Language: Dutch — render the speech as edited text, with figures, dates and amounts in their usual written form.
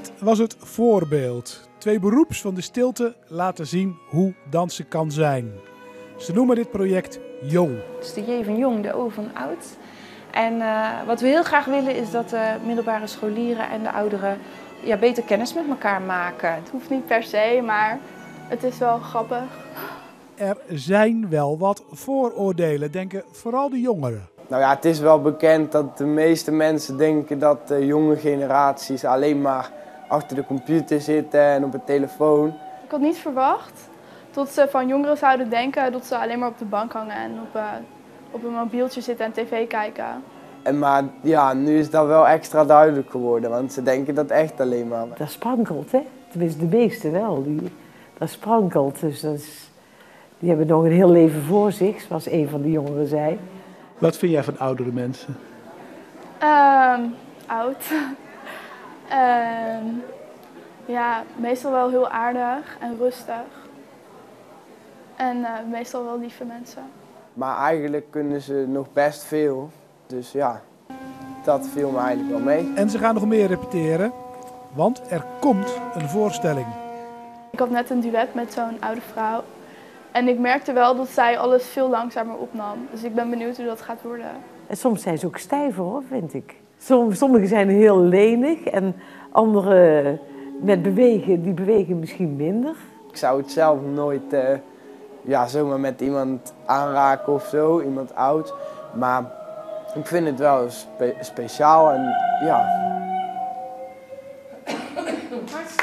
Dit was het voorbeeld. 2 beroeps van de stilte laten zien hoe dansen kan zijn. Ze noemen dit project Jong. Het is de J van Jong, de O van Oud. En wat we heel graag willen is dat de middelbare scholieren en de ouderen beter kennis met elkaar maken. Het hoeft niet per se, maar het is wel grappig. Er zijn wel wat vooroordelen, denken vooral de jongeren. Nou ja, het is wel bekend dat de meeste mensen denken dat de jonge generaties alleen maar achter de computer zitten en op de telefoon. Ik had niet verwacht dat ze van jongeren zouden denken dat ze alleen maar op de bank hangen en op een mobieltje zitten en tv kijken. Maar ja, nu is dat wel extra duidelijk geworden, want ze denken dat echt alleen maar. Dat sprankelt, hè? Tenminste, de meeste wel. Dat sprankelt, dus die hebben nog een heel leven voor zich, zoals een van de jongeren zei. Wat vind jij van oudere mensen? Oud. Ja, meestal wel heel aardig en rustig. En meestal wel lieve mensen. Maar eigenlijk kunnen ze nog best veel, dus ja, dat viel me eigenlijk wel mee. En ze gaan nog meer repeteren, want er komt een voorstelling. Ik had net een duet met zo'n oude vrouw. En ik merkte wel dat zij alles veel langzamer opnam. Dus ik ben benieuwd hoe dat gaat worden. En soms zijn ze ook stijver, hoor, vind ik. Sommigen zijn heel lenig en anderen die bewegen misschien minder. Ik zou het zelf nooit zomaar met iemand aanraken of zo, iemand oud. Maar ik vind het wel speciaal en ja.